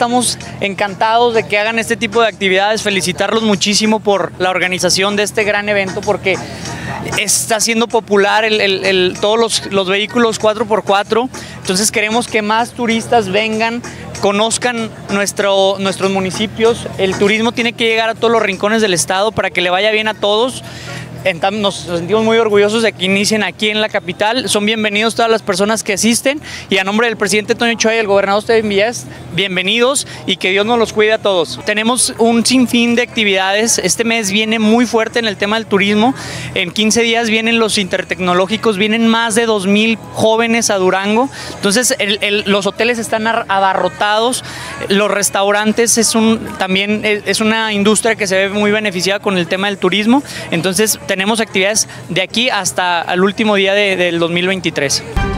estamos encantados de que hagan este tipo de actividades, felicitarlos muchísimo por la organización de este gran evento, porque está siendo popular todos los vehículos 4x4, entonces queremos que más turistas vengan, conozcan nuestros municipios. El turismo tiene que llegar a todos los rincones del estado para que le vaya bien a todos. Nos sentimos muy orgullosos de que inicien aquí en la capital. Son bienvenidos todas las personas que asisten, y a nombre del presidente Toño Ochoa y el gobernador Esteban Villas, bienvenidos y que Dios nos los cuide a todos. Tenemos un sinfín de actividades. Este mes viene muy fuerte en el tema del turismo. En 15 días vienen los intertecnológicos, vienen más de 2,000 jóvenes a Durango. Entonces los hoteles están abarrotados, los restaurantes también es una industria que se ve muy beneficiada con el tema del turismo. Entonces tenemos actividades de aquí hasta el último día del 2023.